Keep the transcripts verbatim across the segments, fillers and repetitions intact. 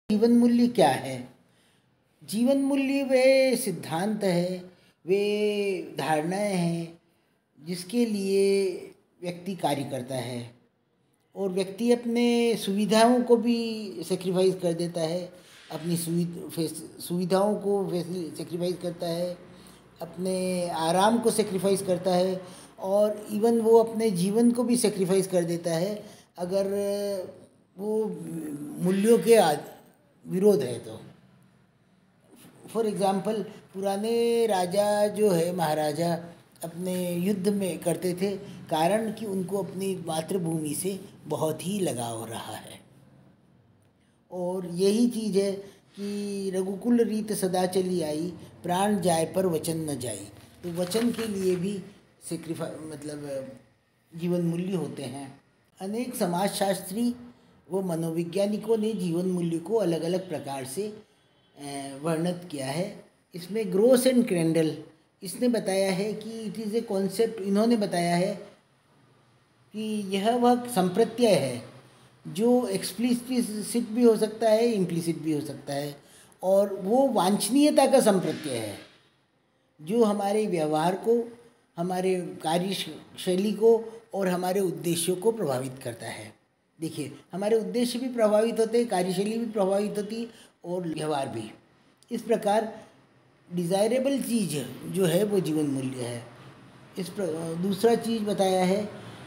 जीवन मूल्य क्या है? जीवन मूल्य वे सिद्धांत है, वे धारणाएं हैं जिसके लिए व्यक्ति कार्य करता है और व्यक्ति अपने सुविधाओं को भी सेक्रीफाइस कर देता है, अपनी सुविधाओं को सेक्रीफाइस करता है, अपने आराम को सेक्रीफाइस करता है और इवन वो अपने जीवन को भी सेक्रीफाइस कर देता है अगर वो मूल्यों के विरोध है तो। फॉर एग्ज़ाम्पल, पुराने राजा जो है, महाराजा अपने युद्ध में करते थे कारण कि उनको अपनी मातृभूमि से बहुत ही लगाव रहा है। और यही चीज़ है कि रघुकुल रीत सदा चली आई, प्राण जाए पर वचन न जाए। तो वचन के लिए भी सेक्रीफाई मतलब जीवन मूल्य होते हैं। अनेक समाजशास्त्री व मनोवैज्ञानिकों ने जीवन मूल्य को अलग अलग प्रकार से वर्णित किया है। इसमें ग्रोस एंड क्रेंडल इसने बताया है कि इट इज़ ए कॉन्सेप्ट, इन्होंने बताया है कि यह वह संप्रत्यय है जो एक्सप्लिसिट भी हो सकता है, इम्प्लिसिट भी हो सकता है, और वो वांछनीयता का संप्रत्यय है जो हमारे व्यवहार को, हमारे कार्यशैली को और हमारे उद्देश्यों को प्रभावित करता है। देखिए, हमारे उद्देश्य भी प्रभावित होते हैं, कार्यशैली भी प्रभावित होती और व्यवहार भी। इस प्रकार डिज़ायरेबल चीज़ जो है वो जीवन मूल्य है। इस दूसरा चीज़ बताया है,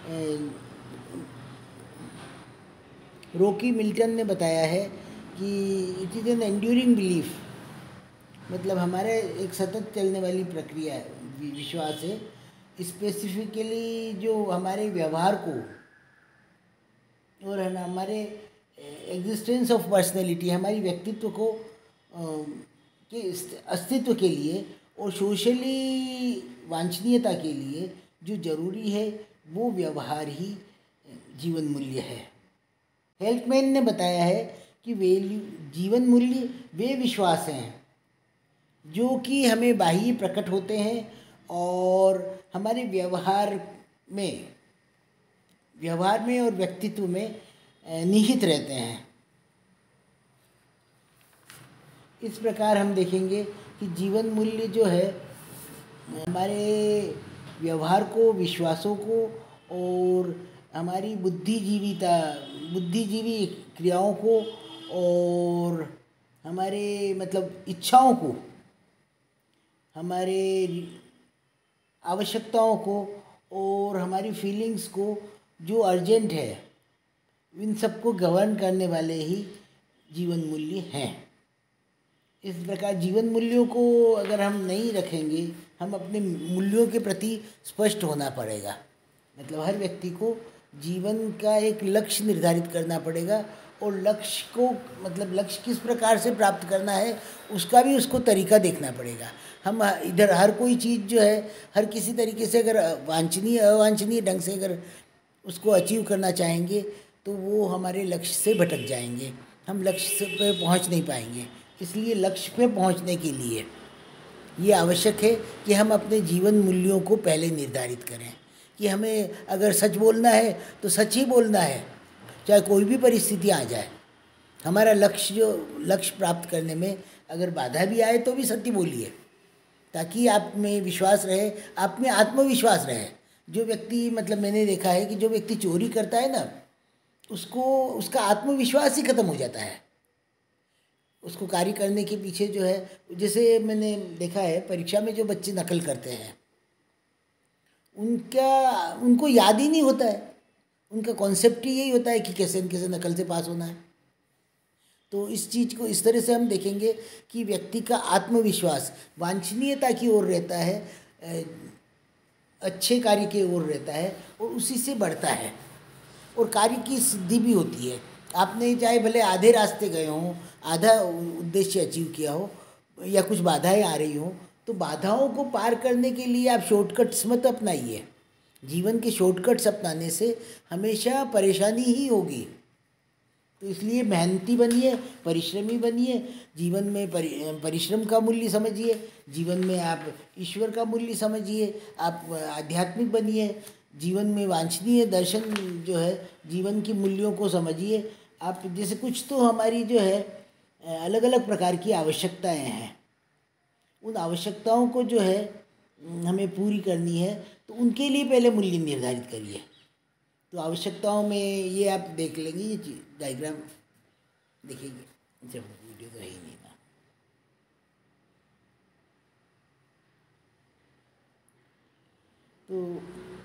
रॉकी मिल्टन ने बताया है कि it is an enduring belief, मतलब हमारे एक सतत चलने वाली प्रक्रिया है, विश्वास है। स्पेसिफिकली जो हमारे व्यवहार को और हमारे एग्जिस्टेंस ऑफ पर्सनैलिटी, हमारी व्यक्तित्व को के अस्तित्व के लिए और सोशली वांछनीयता के लिए जो जरूरी है वो व्यवहार ही जीवन मूल्य है। हेल्कमैन ने बताया है कि वैल्यू जीवन मूल्य वे विश्वास हैं जो कि हमें बाह्य प्रकट होते हैं और हमारे व्यवहार में व्यवहार में और व्यक्तित्व में निहित रहते हैं। इस प्रकार हम देखेंगे कि जीवन मूल्य जो है हमारे व्यवहार को, विश्वासों को और हमारी बुद्धिजीविता बुद्धिजीवी क्रियाओं को और हमारे मतलब इच्छाओं को, हमारे आवश्यकताओं को और हमारी फीलिंग्स को जो अर्जेंट है, इन सबको गवर्न करने वाले ही जीवन मूल्य हैं। इस प्रकार जीवन मूल्यों को अगर हम नहीं रखेंगे, हम अपने मूल्यों के प्रति स्पष्ट होना पड़ेगा। मतलब हर व्यक्ति को जीवन का एक लक्ष्य निर्धारित करना पड़ेगा और लक्ष्य को मतलब लक्ष्य किस प्रकार से प्राप्त करना है उसका भी उसको तरीका देखना पड़ेगा। हम इधर हर कोई चीज़ जो है हर किसी तरीके से अगर वांछनीय अवांछनीय ढंग से अगर उसको अचीव करना चाहेंगे तो वो हमारे लक्ष्य से भटक जाएंगे, हम लक्ष्य पे पहुंच नहीं पाएंगे। इसलिए लक्ष्य पे पहुंचने के लिए ये आवश्यक है कि हम अपने जीवन मूल्यों को पहले निर्धारित करें कि हमें अगर सच बोलना है तो सच ही बोलना है, चाहे कोई भी परिस्थिति आ जाए। हमारा लक्ष्य जो लक्ष्य प्राप्त करने में अगर बाधा भी आए तो भी सत्य बोलिए, ताकि आप में विश्वास रहे, आप में आत्मविश्वास रहे। जो व्यक्ति मतलब मैंने देखा है कि जो व्यक्ति चोरी करता है ना, उसको उसका आत्मविश्वास ही खत्म हो जाता है। उसको कार्य करने के पीछे जो है, जैसे मैंने देखा है परीक्षा में जो बच्चे नकल करते हैं उनका उनको याद ही नहीं होता है, उनका कॉन्सेप्ट ही यही होता है कि कैसे न कैसे नकल से पास होना है। तो इस चीज़ को इस तरह से हम देखेंगे कि व्यक्ति का आत्मविश्वास वांछनीयता की ओर रहता है, अच्छे कार्य की ओर रहता है और उसी से बढ़ता है और कार्य की सिद्धि भी होती है। आपने चाहे भले आधे रास्ते गए हों, आधा उद्देश्य अचीव किया हो या कुछ बाधाएं आ रही हों, तो बाधाओं को पार करने के लिए आप शॉर्टकट्स मत अपनाइए। जीवन के शॉर्टकट्स अपनाने से हमेशा परेशानी ही होगी। तो इसलिए मेहनती बनिए, परिश्रमी बनिए, जीवन में परिश्रम का मूल्य समझिए, जीवन में आप ईश्वर का मूल्य समझिए, आप आध्यात्मिक बनिए, जीवन में वांछनीय दर्शन जो है जीवन के मूल्यों को समझिए। आप जैसे कुछ तो हमारी जो है अलग अलग प्रकार की आवश्यकताएं हैं। उन आवश्यकताओं को जो है हमें पूरी करनी है, तो उनके लिए पहले मूल्य निर्धारित करिए। तो आवश्यकताओं में ये आप देख लेंगे, ये डायग्राम देखेंगे, जब वीडियो तो है ही नहीं ना। तो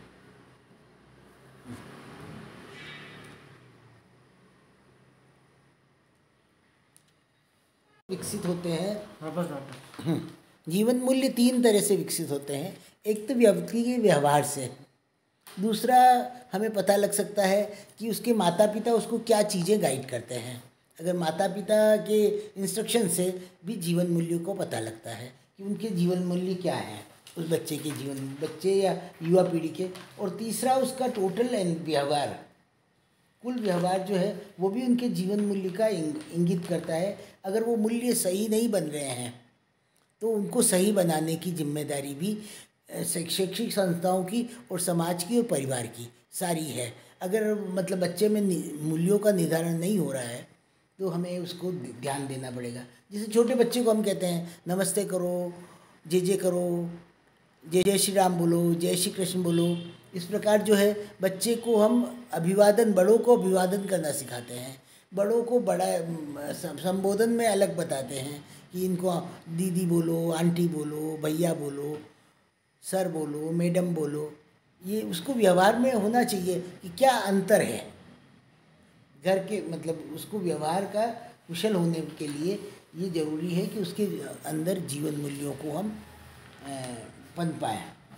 विकसित होते हैं। जीवन मूल्य तीन तरह से विकसित होते हैं। एक तो व्यक्ति के व्यवहार से, दूसरा हमें पता लग सकता है कि उसके माता पिता उसको क्या चीज़ें गाइड करते हैं। अगर माता पिता के इंस्ट्रक्शन से भी जीवन मूल्यों को पता लगता है कि उनके जीवन मूल्य क्या हैं, उस बच्चे के जीवन, बच्चे या युवा पीढ़ी के। और तीसरा उसका टोटल व्यवहार, कुल व्यवहार जो है वो भी उनके जीवन मूल्य का इंगित करता है। अगर वो मूल्य सही नहीं बन रहे हैं तो उनको सही बनाने की जिम्मेदारी भी शैक्षिक संस्थाओं की और समाज की और परिवार की सारी है। अगर मतलब बच्चे में मूल्यों का निर्धारण नहीं हो रहा है तो हमें उसको ध्यान देना पड़ेगा। जैसे छोटे बच्चे को हम कहते हैं नमस्ते करो, जय जय करो, जय जय श्री राम बोलो, जय श्री कृष्ण बोलो। इस प्रकार जो है बच्चे को हम अभिवादन, बड़ों को अभिवादन करना सिखाते हैं। बड़ों को बड़ा संबोधन में अलग बताते हैं कि इनको दीदी बोलो, आंटी बोलो, भैया बोलो, सर बोलो, मैडम बोलो। ये उसको व्यवहार में होना चाहिए कि क्या अंतर है घर के, मतलब उसको व्यवहार का कुशल होने के लिए ये ज़रूरी है कि उसके अंदर जीवन मूल्यों को हम पनप पाएँ।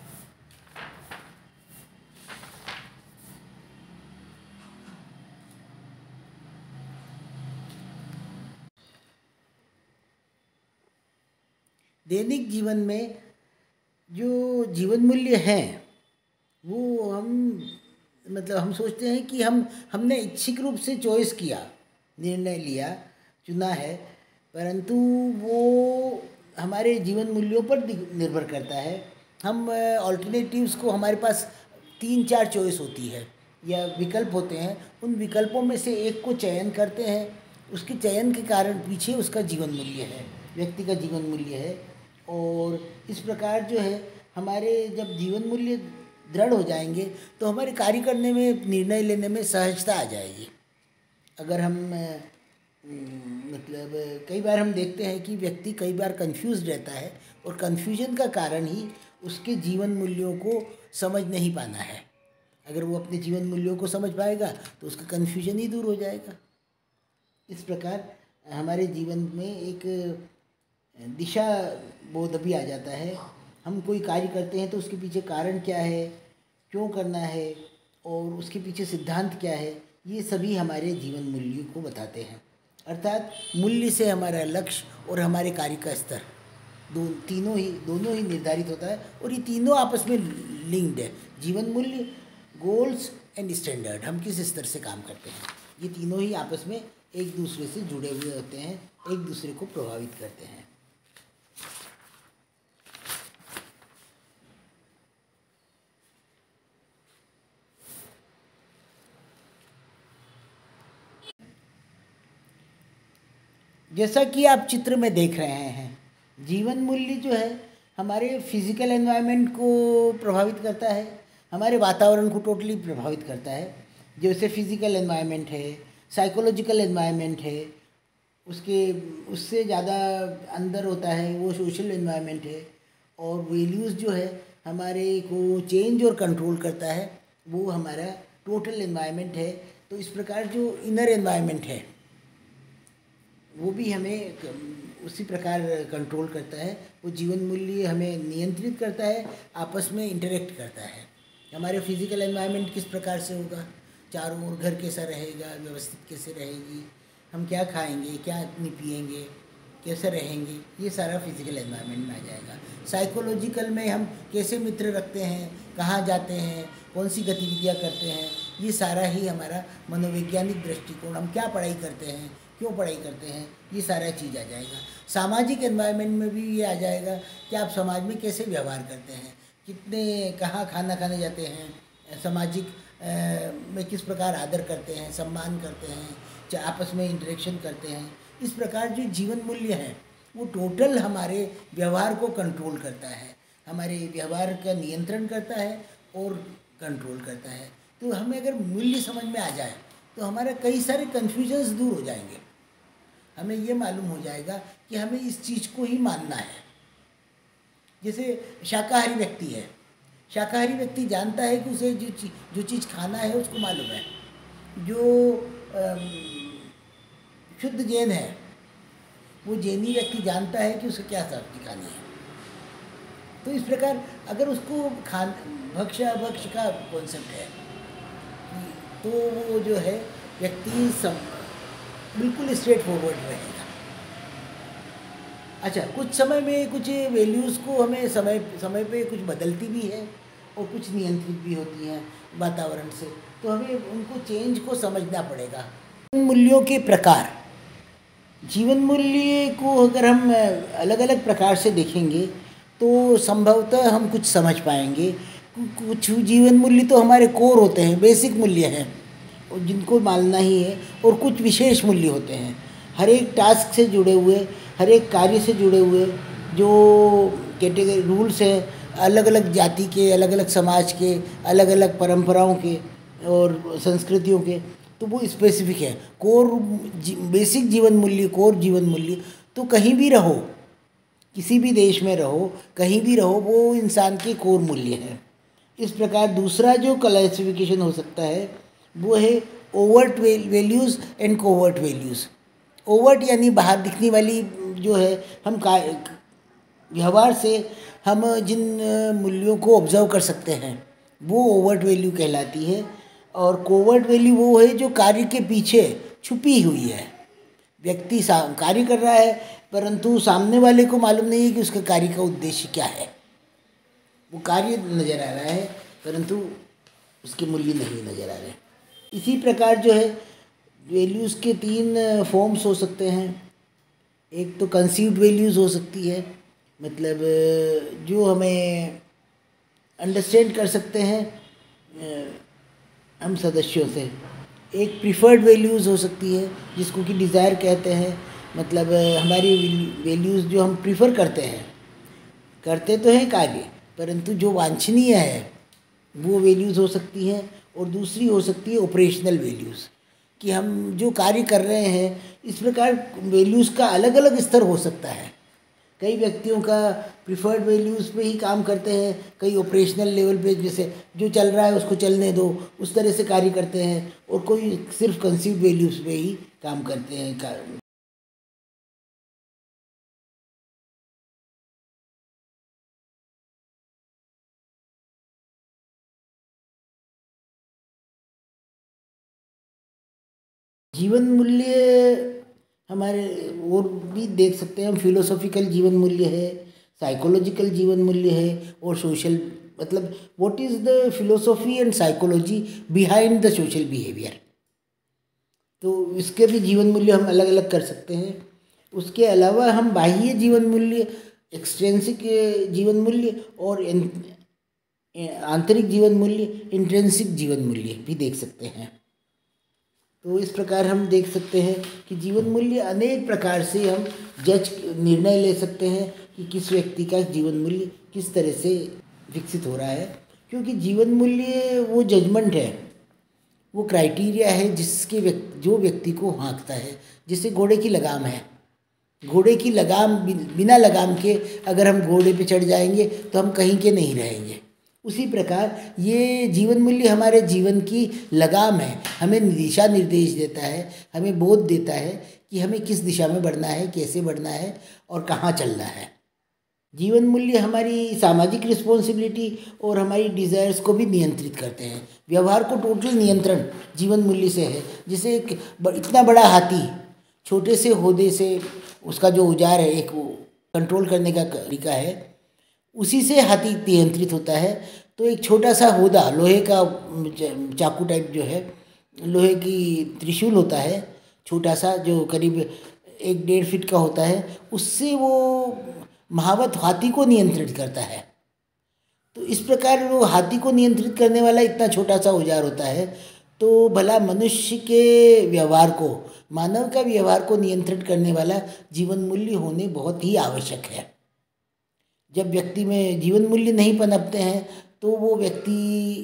दैनिक जीवन में जो जीवन मूल्य हैं वो हम मतलब हम सोचते हैं कि हम हमने इच्छिक रूप से चॉइस किया, निर्णय लिया, चुना है, परंतु वो हमारे जीवन मूल्यों पर निर्भर करता है। हम ऑल्टरनेटिव्स को, हमारे पास तीन चार चॉइस होती है या विकल्प होते हैं, उन विकल्पों में से एक को चयन करते हैं। उसके चयन के कारण पीछे उसका जीवन मूल्य है, व्यक्ति का जीवन मूल्य है। और इस प्रकार जो है हमारे जब जीवन मूल्य दृढ़ हो जाएंगे तो हमारे कार्य करने में, निर्णय लेने में सहजता आ जाएगी। अगर हम मतलब कई बार हम देखते हैं कि व्यक्ति कई बार कंफ्यूज रहता है और कंफ्यूजन का कारण ही उसके जीवन मूल्यों को समझ नहीं पाना है। अगर वो अपने जीवन मूल्यों को समझ पाएगा तो उसका कंफ्यूजन ही दूर हो जाएगा। इस प्रकार हमारे जीवन में एक दिशा बोध भी आ जाता है। हम कोई कार्य करते हैं तो उसके पीछे कारण क्या है, क्यों करना है और उसके पीछे सिद्धांत क्या है, ये सभी हमारे जीवन मूल्यों को बताते हैं। अर्थात मूल्य से हमारा लक्ष्य और हमारे कार्य का स्तर दो तीनों ही दोनों ही निर्धारित होता है और ये तीनों आपस में लिंक्ड है। जीवन मूल्य, गोल्स एंड स्टैंडर्ड, हम किस स्तर से काम करते हैं, ये तीनों ही आपस में एक दूसरे से जुड़े हुए होते हैं, एक दूसरे को प्रभावित करते हैं। जैसा कि आप चित्र में देख रहे हैं, जीवन मूल्य जो है हमारे फिजिकल एनवायरनमेंट को प्रभावित करता है, हमारे वातावरण को टोटली प्रभावित करता है। जैसे फिजिकल एनवायरनमेंट है, साइकोलॉजिकल एनवायरनमेंट है, उसके उससे ज़्यादा अंदर होता है वो सोशल एनवायरनमेंट है। और वैल्यूज़ जो है हमारे को चेंज और कंट्रोल करता है, वो हमारा टोटल एनवायरनमेंट है। तो इस प्रकार जो इनर एनवायरनमेंट है वो भी हमें उसी प्रकार कंट्रोल करता है। वो जीवन मूल्य हमें नियंत्रित करता है, आपस में इंटरेक्ट करता है। हमारे फिजिकल एनवायरनमेंट किस प्रकार से होगा, चारों ओर घर कैसा रहेगा, व्यवस्थित कैसे रहेगी, हम क्या खाएंगे, क्या नहीं पिएंगे, कैसे रहेंगे, ये सारा फिजिकल एनवायरनमेंट में आ जाएगा। साइकोलॉजिकल में हम कैसे मित्र रखते हैं, कहाँ जाते हैं, कौन सी गतिविधियाँ करते हैं, ये सारा ही हमारा मनोवैज्ञानिक दृष्टिकोण, हम क्या पढ़ाई करते हैं, क्यों पढ़ाई करते हैं, ये सारा चीज़ आ जाएगा। सामाजिक एनवायरनमेंट में भी ये आ जाएगा कि आप समाज में कैसे व्यवहार करते हैं, कितने कहाँ खाना खाने जाते हैं, सामाजिक में किस प्रकार आदर करते हैं, सम्मान करते हैं, आपस में इंटरेक्शन करते हैं, इस प्रकार जो जीवन मूल्य हैं वो टोटल हमारे व्यवहार को कंट्रोल करता है, हमारे व्यवहार का नियंत्रण करता है और कंट्रोल करता है। तो हमें अगर मूल्य समझ में आ जाए तो हमारे कई सारे कन्फ्यूजन्स दूर हो जाएंगे। हमें ये मालूम हो जाएगा कि हमें इस चीज़ को ही मानना है। जैसे शाकाहारी व्यक्ति है, शाकाहारी व्यक्ति जानता है कि उसे जो चीज जो चीज़ खाना है उसको मालूम है। जो अम, शुद्ध जैन है वो जैनी व्यक्ति जानता है कि उसे क्या सब्जी खानी है। तो इस प्रकार अगर उसको खान भक्ष्य अभक्ष्य का कॉन्सेप्ट है तो वो जो है व्यक्ति सम बिल्कुल स्ट्रेट फॉरवर्ड रहेगा। अच्छा, कुछ समय में कुछ वैल्यूज़ को हमें समय समय पे कुछ बदलती भी है और कुछ नियंत्रित भी होती हैं वातावरण से, तो हमें उनको चेंज को समझना पड़ेगा। मूल्यों के प्रकार, जीवन मूल्य को अगर हम अलग अलग प्रकार से देखेंगे तो संभवतः हम कुछ समझ पाएंगे। कुछ जीवन मूल्य तो हमारे कोर होते हैं, बेसिक मूल्य हैं और जिनको मानना ही है, और कुछ विशेष मूल्य होते हैं हर एक टास्क से जुड़े हुए, हर एक कार्य से जुड़े हुए जो कैटेगरी रूल्स हैं, अलग अलग जाति के, अलग अलग समाज के, अलग अलग परंपराओं के और संस्कृतियों के, तो वो स्पेसिफिक है। कोर बेसिक जीवन मूल्य, कोर जीवन मूल्य तो कहीं भी रहो, किसी भी देश में रहो, कहीं भी रहो, वो इंसान के कोर मूल्य हैं। इस प्रकार दूसरा जो क्लासिफिकेशन हो सकता है वो है overt values and covert values. Overt यानी बाहर दिखने वाली जो है, हम का व्यवहार से हम जिन मूल्यों को ऑब्जर्व कर सकते हैं वो ओवर्ट वैल्यू कहलाती है, और कोवर्ट वैल्यू वो है जो कार्य के पीछे छुपी हुई है। व्यक्ति कार्य कर रहा है परंतु सामने वाले को मालूम नहीं है कि उसके कार्य का उद्देश्य क्या है। वो कार्य नज़र आ रहा है परंतु उसके मूल्य नहीं नज़र आ रहे। इसी प्रकार जो है वैल्यूज़ के तीन फॉर्म्स हो सकते हैं। एक तो कंसीव्ड वैल्यूज़ हो सकती है, मतलब जो हमें अंडरस्टैंड कर सकते हैं हम सदस्यों से। एक प्रीफर्ड वैल्यूज़ हो सकती है जिसको कि डिज़ायर कहते हैं, मतलब हमारी वैल्यूज़ जो हम प्रीफर करते हैं, करते तो हैं कार्य परंतु जो वांछनीय है वो वैल्यूज़ हो सकती हैं। और दूसरी हो सकती है ऑपरेशनल वैल्यूज़, कि हम जो कार्य कर रहे हैं, इस प्रकार वैल्यूज़ का अलग अलग स्तर हो सकता है। कई व्यक्तियों का प्रीफर्ड वैल्यूज़ पे ही काम करते हैं, कई ऑपरेशनल लेवल पे, जैसे जो चल रहा है उसको चलने दो उस तरह से कार्य करते हैं, और कोई सिर्फ कंसीव्ड वैल्यूज़ पे ही काम करते हैं। जीवन मूल्य हमारे और भी देख सकते हैं हम, फिलोसॉफिकल जीवन मूल्य है, साइकोलॉजिकल जीवन मूल्य है और सोशल, मतलब what is the philosophy and psychology behind the social behaviour. तो इसके भी जीवन मूल्य हम अलग अलग कर सकते हैं। उसके अलावा हम बाह्य जीवन मूल्य, एक्सट्रेंसिक जीवन मूल्य और आंतरिक जीवन मूल्य, इंट्रिंसिक जीवन मूल्य भी देख सकते हैं। तो इस प्रकार हम देख सकते हैं कि जीवन मूल्य अनेक प्रकार से हम जज निर्णय ले सकते हैं कि किस व्यक्ति का जीवन मूल्य किस तरह से विकसित हो रहा है, क्योंकि जीवन मूल्य वो जजमेंट है, वो क्राइटेरिया है जिसके व्यक्ति जो व्यक्ति को हाँकता है। जैसे घोड़े की लगाम है, घोड़े की लगाम बिना लगाम के अगर हम घोड़े पे चढ़ जाएंगे तो हम कहीं के नहीं रहेंगे। उसी प्रकार ये जीवन मूल्य हमारे जीवन की लगाम है, हमें दिशा निर्देश देता है, हमें बोध देता है कि हमें किस दिशा में बढ़ना है, कैसे बढ़ना है और कहाँ चलना है। जीवन मूल्य हमारी सामाजिक रिस्पॉन्सिबिलिटी और हमारी डिज़ायर्स को भी नियंत्रित करते हैं। व्यवहार को टोटल नियंत्रण जीवन मूल्य से है। जैसे एक इतना बड़ा हाथी छोटे से होदे से, उसका जो औजार है एक कंट्रोल करने का तरीका है, उसी से हाथी नियंत्रित होता है। तो एक छोटा सा होदा, लोहे का चाकू टाइप जो है, लोहे की त्रिशूल होता है छोटा सा, जो करीब एक डेढ़ फीट का होता है, उससे वो महावत हाथी को नियंत्रित करता है। तो इस प्रकार वो हाथी को नियंत्रित करने वाला इतना छोटा सा औजार होता है। तो भला मनुष्य के व्यवहार को, मानव का व्यवहार को नियंत्रित करने वाला जीवन मूल्य होने बहुत ही आवश्यक है। जब व्यक्ति में जीवन मूल्य नहीं पनपते हैं तो वो व्यक्ति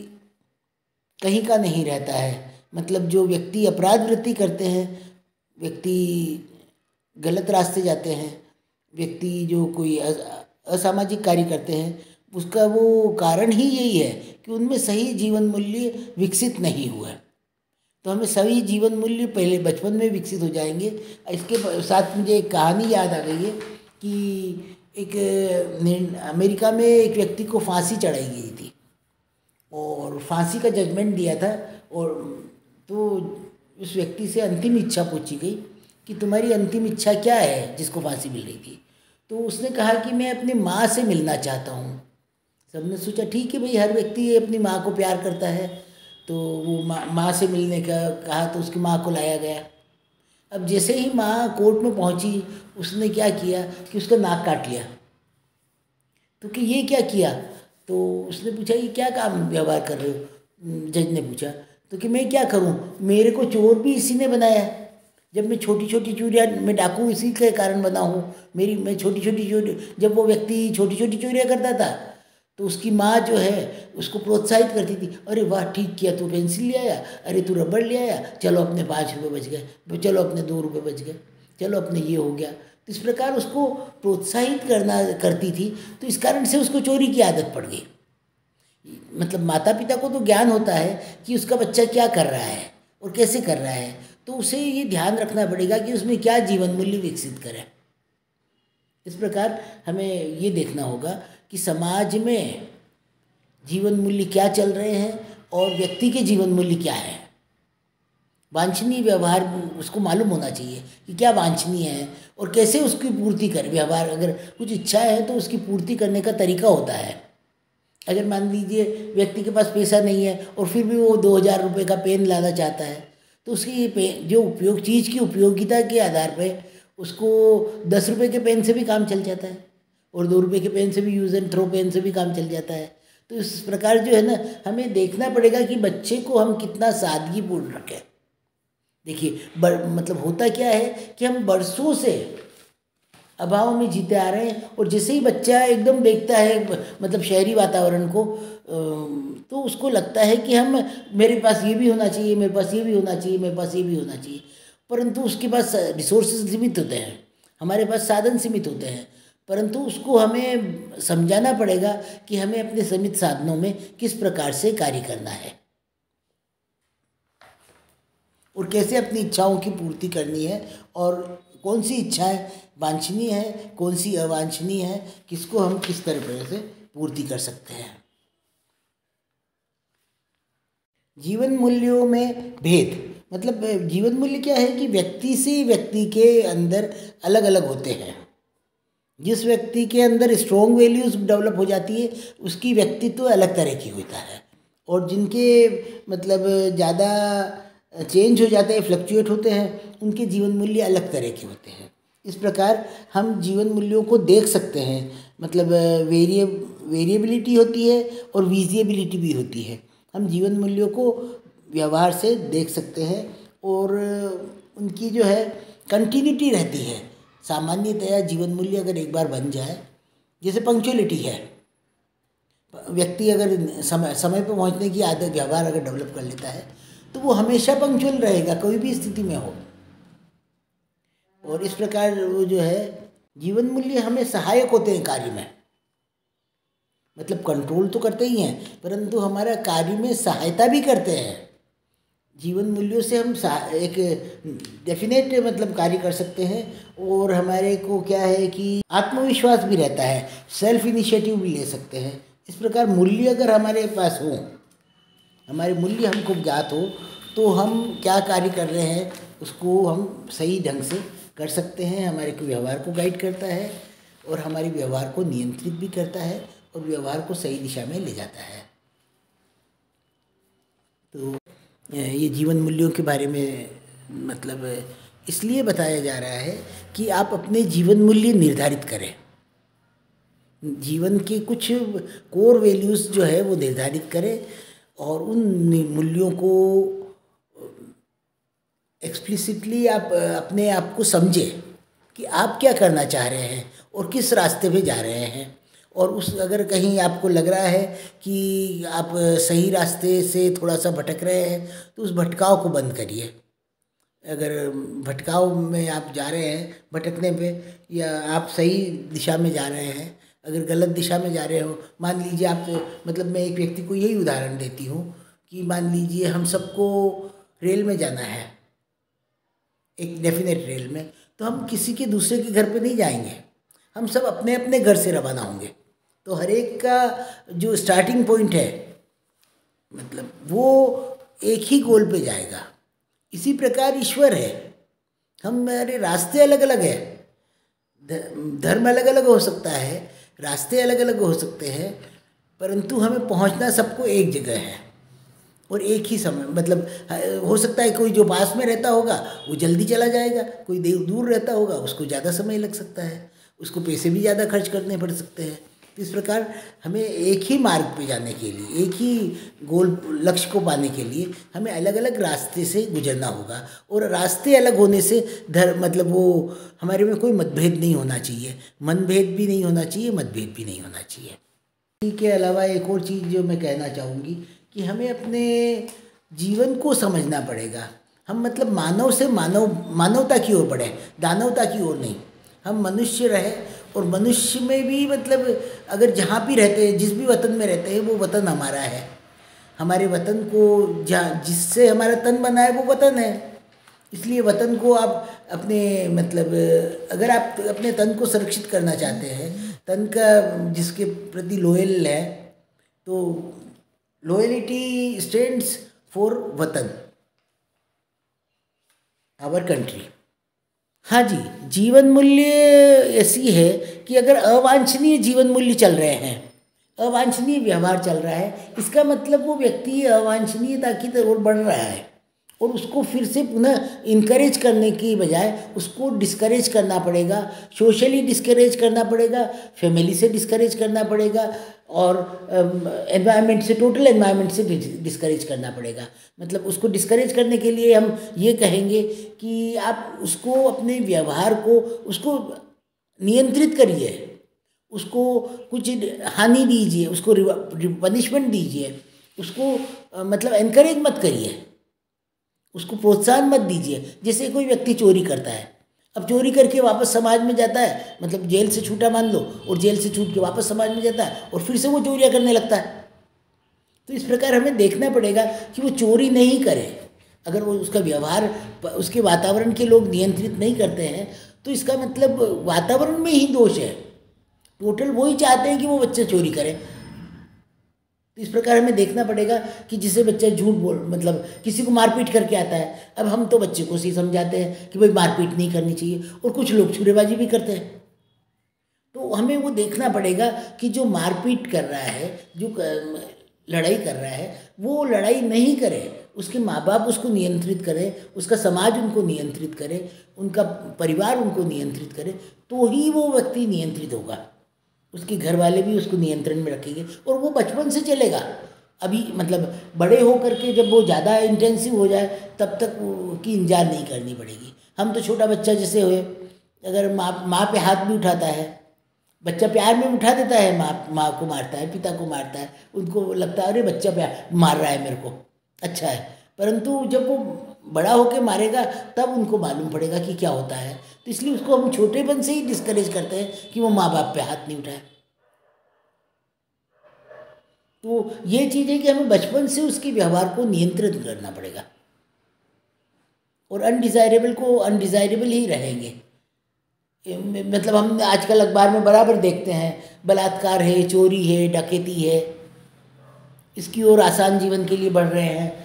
कहीं का नहीं रहता है। मतलब जो व्यक्ति अपराध वृत्ति करते हैं, व्यक्ति गलत रास्ते जाते हैं, व्यक्ति जो कोई असामाजिक कार्य करते हैं, उसका वो कारण ही यही है कि उनमें सही जीवन मूल्य विकसित नहीं हुआ। तो हमें सभी जीवन मूल्य पहले बचपन में विकसित हो जाएंगे। इसके साथ मुझे एक कहानी याद आ गई है कि एक अमेरिका में एक व्यक्ति को फांसी चढ़ाई गई थी और फांसी का जजमेंट दिया था। और तो उस व्यक्ति से अंतिम इच्छा पूछी गई कि तुम्हारी अंतिम इच्छा क्या है जिसको फांसी मिल रही थी। तो उसने कहा कि मैं अपनी माँ से मिलना चाहता हूँ। सबने सोचा ठीक है भाई, हर व्यक्ति अपनी माँ को प्यार करता है। तो वो माँ माँ से मिलने का कहा तो उसकी माँ को लाया गया। अब जैसे ही माँ कोर्ट में पहुँची, उसने क्या किया कि उसका नाक काट लिया। तो कि ये क्या किया? तो उसने पूछा ये क्या काम व्यवहार कर रहे हो? जज ने पूछा तो कि मैं क्या करूं, मेरे को चोर भी इसी ने बनाया। जब मैं छोटी छोटी चोरियाँ, मैं डाकू इसी के कारण बना हूँ। मेरी मैं छोटी छोटी चोरी, जब वो व्यक्ति छोटी छोटी चोरियाँ करता था तो उसकी माँ जो है उसको प्रोत्साहित करती थी, अरे वाह ठीक किया, तू पेंसिल ले आया, अरे तू रबड़ ले आया, चलो अपने पाँच रुपये बच गए, चलो अपने दो रुपये बच गए, चलो अपने ये हो गया। तो इस प्रकार उसको प्रोत्साहित करना करती थी। तो इस कारण से उसको चोरी की आदत पड़ गई। मतलब माता पिता को तो ज्ञान होता है कि उसका बच्चा क्या कर रहा है और कैसे कर रहा है, तो उसे ये ध्यान रखना पड़ेगा कि उसमें क्या जीवन मूल्य विकसित करें। इस प्रकार हमें ये देखना होगा कि समाज में जीवन मूल्य क्या चल रहे हैं और व्यक्ति के जीवन मूल्य क्या है। वांछनीय व्यवहार उसको मालूम होना चाहिए कि क्या वांछनीय है और कैसे उसकी पूर्ति कर। व्यवहार अगर कुछ इच्छा है तो उसकी पूर्ति करने का तरीका होता है। अगर मान लीजिए व्यक्ति के पास पैसा नहीं है और फिर भी वो दो हज़ार रुपये का पेन लाना चाहता है, तो उसकी ये पेन जो उपयोग चीज़ की उपयोगिता के आधार पे उसको दस रुपये के पेन से भी काम चल जाता है और दो रुपये के पेन से भी, यूज़ एंड थ्रो पेन से भी काम चल जाता है। तो इस प्रकार जो है ना, हमें देखना पड़ेगा कि बच्चे को हम कितना सादगीपूर्ण रखें। देखिए बर मतलब होता क्या है कि हम बरसों से अभाव में जीते आ रहे हैं और जैसे ही बच्चा एकदम देखता है मतलब शहरी वातावरण को, तो उसको लगता है कि हम मेरे पास ये भी होना चाहिए, मेरे पास ये भी होना चाहिए, मेरे पास ये भी होना चाहिए। परंतु उसके पास रिसोर्सेज सीमित होते हैं, हमारे पास साधन सीमित होते हैं। परंतु उसको हमें समझाना पड़ेगा कि हमें अपने सीमित साधनों में किस प्रकार से कार्य करना है और कैसे अपनी इच्छाओं की पूर्ति करनी है और कौन सी इच्छाएं वांछनीय है, कौन सी अवांछनीय है, किसको हम किस तरह से पूर्ति कर सकते हैं। जीवन मूल्यों में भेद, मतलब जीवन मूल्य क्या है कि व्यक्ति से व्यक्ति के अंदर अलग अलग होते हैं। जिस व्यक्ति के अंदर स्ट्रॉन्ग वैल्यूज डेवलप हो जाती है उसकी व्यक्तित्व अलग तरह की होता है, और जिनके मतलब ज़्यादा चेंज हो जाते हैं, फ्लक्चुएट होते हैं, उनके जीवन मूल्य अलग तरह के होते हैं। इस प्रकार हम जीवन मूल्यों को देख सकते हैं। मतलब वेरिए वेरिएबिलिटी होती है और विजिबिलिटी भी होती है। हम जीवन मूल्यों को व्यवहार से देख सकते हैं और उनकी जो है कंटिन्यूटी रहती है। सामान्यतया जीवन मूल्य अगर एक बार बन जाए, जैसे पंक्चुअलिटी है, व्यक्ति अगर समय समय पर पहुंचने की आदत व्यवहार अगर डेवलप कर लेता है तो वो हमेशा पंक्चुअल रहेगा, कोई भी स्थिति में हो। और इस प्रकार वो जो है जीवन मूल्य हमें सहायक होते हैं कार्य में। मतलब कंट्रोल तो करते ही हैं परंतु हमारा कार्य में सहायता भी करते हैं। जीवन मूल्यों से हम एक डेफिनेट मतलब कार्य कर सकते हैं और हमारे को क्या है कि आत्मविश्वास भी रहता है, सेल्फ इनिशिएटिव भी ले सकते हैं। इस प्रकार मूल्य अगर हमारे पास हो, हमारे मूल्य हमको ज्ञात हो, तो हम क्या कार्य कर रहे हैं उसको हम सही ढंग से कर सकते हैं। हमारे को व्यवहार को गाइड करता है और हमारे व्यवहार को नियंत्रित भी करता है और व्यवहार को सही दिशा में ले जाता है। तो ये जीवन मूल्यों के बारे में मतलब इसलिए बताया जा रहा है कि आप अपने जीवन मूल्य निर्धारित करें। जीवन के कुछ कोर वैल्यूज़ जो है वो निर्धारित करें और उन मूल्यों को एक्सप्लिसिटली आप अ, अपने आप को समझें कि आप क्या करना चाह रहे हैं और किस रास्ते पे जा रहे हैं। और उस अगर कहीं आपको लग रहा है कि आप अ, सही रास्ते से थोड़ा सा भटक रहे हैं तो उस भटकाव को बंद करिए। अगर भटकाव में आप जा रहे हैं भटकने पे, या आप सही दिशा में जा रहे हैं, अगर गलत दिशा में जा रहे हो, मान लीजिए आप, मतलब मैं एक व्यक्ति को यही उदाहरण देती हूँ कि मान लीजिए हम सबको रेल में जाना है, एक डेफिनेट रेल में, तो हम किसी के दूसरे के घर पे नहीं जाएंगे, हम सब अपने अपने घर से रवाना होंगे। तो हर एक का जो स्टार्टिंग पॉइंट है, मतलब वो एक ही गोल पे जाएगा। इसी प्रकार ईश्वर है, हमारे रास्ते अलग अलग है, धर्म अलग अलग हो सकता है, रास्ते अलग अलग हो सकते हैं, परंतु हमें पहुंचना सबको एक जगह है और एक ही समय। मतलब हो सकता है कोई जो पास में रहता होगा वो जल्दी चला जाएगा, कोई देर दूर रहता होगा उसको ज़्यादा समय लग सकता है, उसको पैसे भी ज़्यादा खर्च करने पड़ सकते हैं। तो इस प्रकार हमें एक ही मार्ग पे जाने के लिए, एक ही गोल लक्ष्य को पाने के लिए हमें अलग अलग रास्ते से गुजरना होगा। और रास्ते अलग होने से धर्म, मतलब वो हमारे में कोई मतभेद नहीं होना चाहिए, मनभेद भी नहीं होना चाहिए, मतभेद भी नहीं होना चाहिए। इसके अलावा एक और चीज़ जो मैं कहना चाहूँगी कि हमें अपने जीवन को समझना पड़ेगा। हम मतलब मानव से मानव मानवता की ओर बढ़े, दानवता की ओर नहीं। हम मनुष्य रहे और मनुष्य में भी मतलब अगर जहाँ भी रहते हैं, जिस भी वतन में रहते हैं, वो वतन हमारा है। हमारे वतन को जहाँ जिससे हमारा तन बना है वो वतन है। इसलिए वतन को आप अपने मतलब अगर आप अपने तन को सुरक्षित करना चाहते हैं, तन का जिसके प्रति लॉयल है, तो लॉयलिटी स्टैंड्स फॉर वतन, आवर कंट्री। हाँ जी, जीवन मूल्य ऐसी है कि अगर अवांछनीय जीवन मूल्य चल रहे हैं, अवांछनीय व्यवहार चल रहा है, इसका मतलब वो व्यक्ति अवांछनीयता की तरफ बढ़ रहा है और उसको फिर से पुनः इनकरेज करने की बजाय उसको डिस्करेज करना पड़ेगा, सोशली डिस्करेज करना पड़ेगा, फैमिली से डिस्करेज करना पड़ेगा और एनवायरनमेंट से, टोटल एनवायरनमेंट से डिस्करेज करना पड़ेगा। मतलब उसको डिस्करेज करने के लिए हम ये कहेंगे कि आप उसको अपने व्यवहार को उसको नियंत्रित करिए, उसको कुछ हानि दीजिए, उसको पनिशमेंट दीजिए, उसको अ, मतलब एनकरेज मत करिए, उसको प्रोत्साहन मत दीजिए। जैसे कोई व्यक्ति चोरी करता है, अब चोरी करके वापस समाज में जाता है, मतलब जेल से छूटा मान लो, और जेल से छूट के वापस समाज में जाता है और फिर से वो चोरियाँ करने लगता है। तो इस प्रकार हमें देखना पड़ेगा कि वो चोरी नहीं करे। अगर वो उसका व्यवहार, उसके वातावरण के लोग नियंत्रित नहीं करते हैं तो इसका मतलब वातावरण में ही दोष है। टोटल वो ही चाहते हैं कि वो बच्चे चोरी करें। तो इस प्रकार हमें देखना पड़ेगा कि जिसे बच्चा झूठ बोल, मतलब किसी को मारपीट करके आता है, अब हम तो बच्चे को ही समझाते हैं कि भाई मारपीट नहीं करनी चाहिए, और कुछ लोग छुरेबाजी भी करते हैं। तो हमें वो देखना पड़ेगा कि जो मारपीट कर रहा है, जो लड़ाई कर रहा है, वो लड़ाई नहीं करे, उसके माँ बाप उसको नियंत्रित करें, उसका समाज उनको नियंत्रित करे, उनका परिवार उनको नियंत्रित करे, तो ही वो व्यक्ति नियंत्रित होगा। उसके घर वाले भी उसको नियंत्रण में रखेंगे और वो बचपन से चलेगा। अभी मतलब बड़े हो करके जब वो ज़्यादा इंटेंसिव हो जाए तब तक की इंतजार नहीं करनी पड़ेगी। हम तो छोटा बच्चा जैसे हुए, अगर माँ माँ पे हाथ भी उठाता है, बच्चा प्यार में उठा देता है, माँ माँ को मारता है, पिता को मारता है, उनको लगता है अरे बच्चा प्यार मार रहा है मेरे को, अच्छा है। परंतु जब वो बड़ा होकर मारेगा तब उनको मालूम पड़ेगा कि क्या होता है। तो इसलिए उसको हम छोटेपन से ही डिस्करेज करते हैं कि वो माँ बाप पे हाथ नहीं उठाए। तो ये चीज़ है कि हमें बचपन से उसके व्यवहार को नियंत्रित करना पड़ेगा और अनडिज़ायरेबल को अनडिज़ायरेबल ही रहेंगे। मतलब हम आजकल अखबार में बराबर देखते हैं, बलात्कार है, चोरी है, डकैती है, इसकी ओर आसान जीवन के लिए बढ़ रहे हैं।